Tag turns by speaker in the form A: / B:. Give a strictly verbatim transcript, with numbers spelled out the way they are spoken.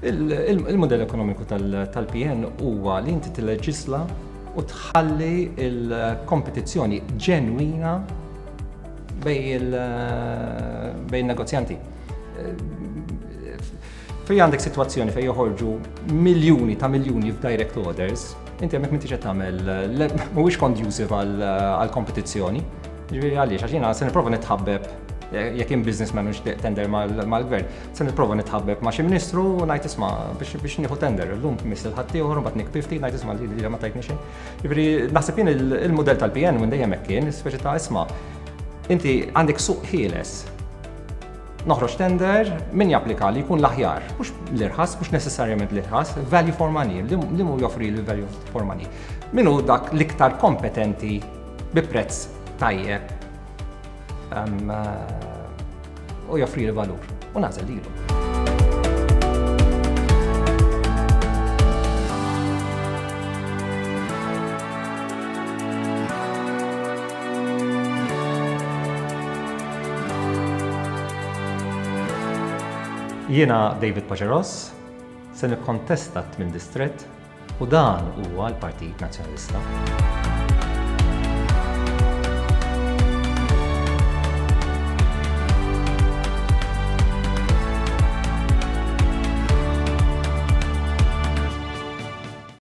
A: Il-modell ekonomiku tal-P N huwa li inti tilleġisla u tħalli il-kompetizzjoni ġenwina bejn negozjanti. Fej għandek situazzjoni fej joħorġu miljuni ta' miljuni f'direct orders, inti għamek minti ċettamel, mhuwiex conducive għal-kompetizzjoni. Ġifieri għaliex, għax jiena se nipprova nitħabbeb jekk in businessman mhux tender mal-gvern, se nipprova nitħabbeb ma' xi ministru u ngħid isma' biex nieħu tender. Llum miss il-ħadd ieħor u mbagħad nikb ftit ngħid isma' li ma tajtni xejn. Jiġifieri naħseb jien il-mudell tal-P N minn dejjem hekk kien, speċi ta' isma' inti għandek suq ħieles. Noħroġ tender, min japplika li jkun l-aħjar, mhux l-irħas, mhux necessarjament l-irħas, value for money, li mu joffri l-value for money. Min hu dak l-iktar kompetenti bi prezz tajjeb u joffri l-valur, u nażel lilu. Jiena David Paġeros, se nikkontesta t-tmien distrett u dan huwa l-Partit Nazzjonalista.